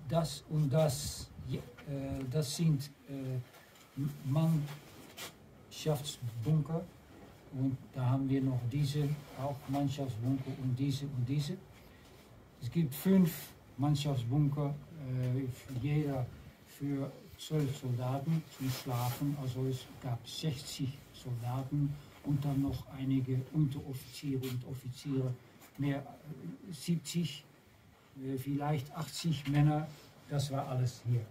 das und das, das sind Mannschaftsbunker. Und da haben wir noch diese, auch Mannschaftsbunker und diese und diese. Es gibt 5 Mannschaftsbunker, jeder für 12 Soldaten zum Schlafen. Also es gab 60 Soldaten und dann noch einige Unteroffiziere und Offiziere, mehr 70, vielleicht 80 Männer, das war alles hier.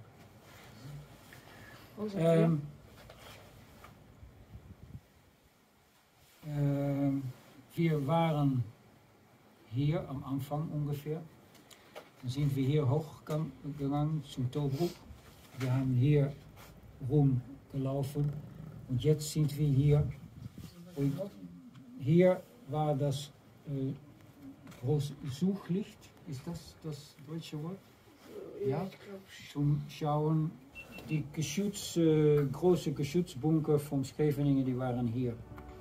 Wir waren hier am Anfang ungefähr. Dann sind wir hier hochgegangen zum Tobruk. Wir haben hier rumgelaufen und jetzt sind wir hier. Und hier war das große Suchlicht. Ist das das deutsche Wort? Ja, zum Schauen. Die große Geschützbunker von Scheveningen, die waren hier.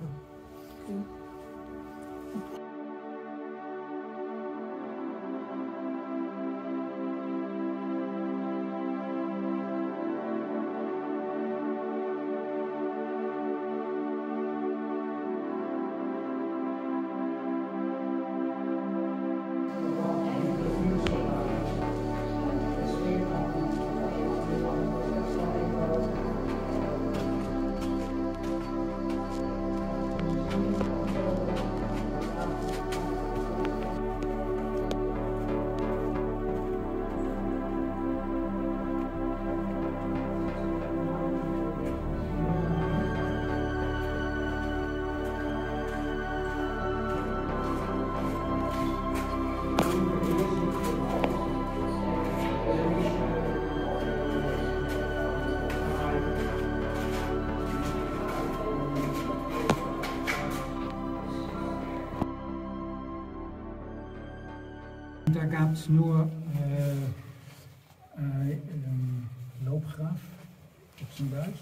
Da gab es nur Loopgraaf op zijn Duits.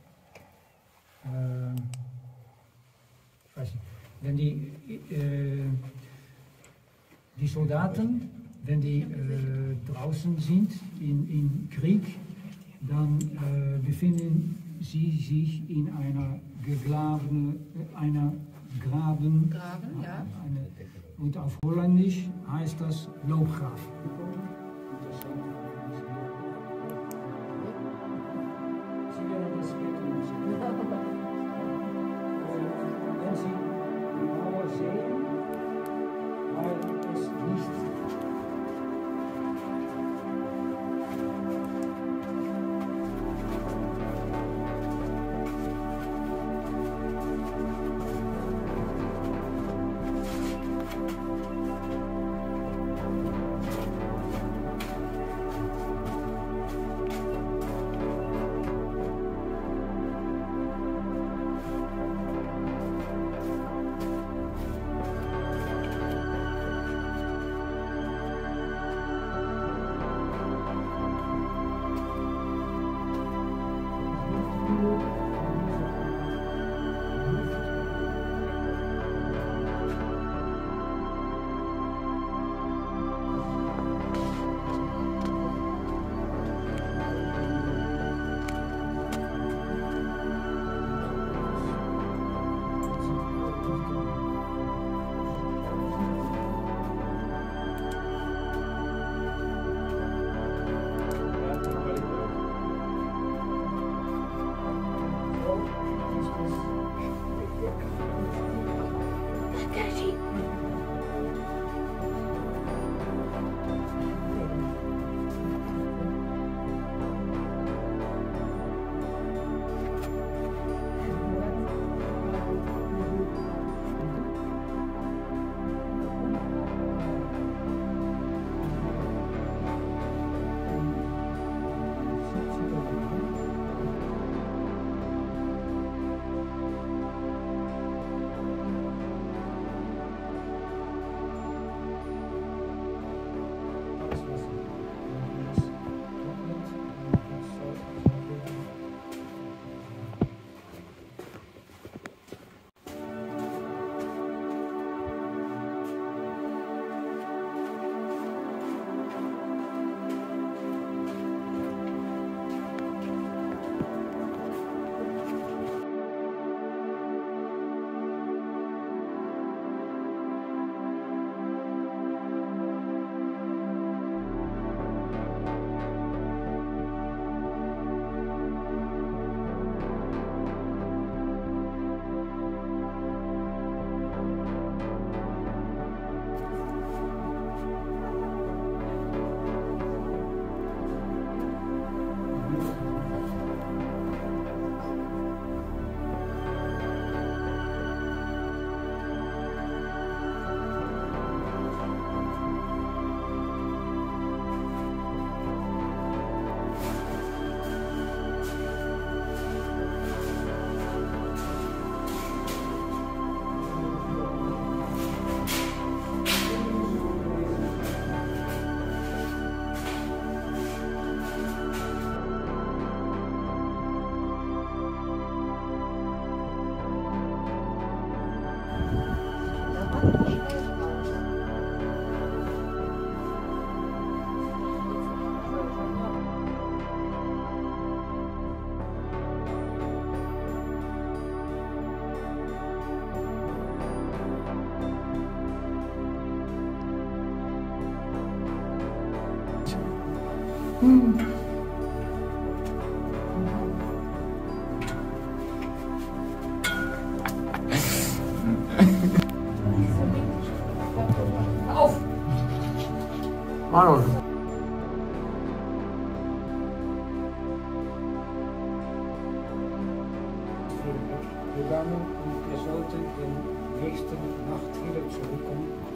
Ich weiß nicht. Wenn die Soldaten, wenn die draußen sind in Krieg, dann befinden sie sich in einer Graben, ja. Und auf Holländisch heißt das Loopgraaf. Wenn Sie die Mauer sehen, weil es nicht Auf! Manuel. Gegangen und er sollte in nächsten Nacht wieder zurückkommen.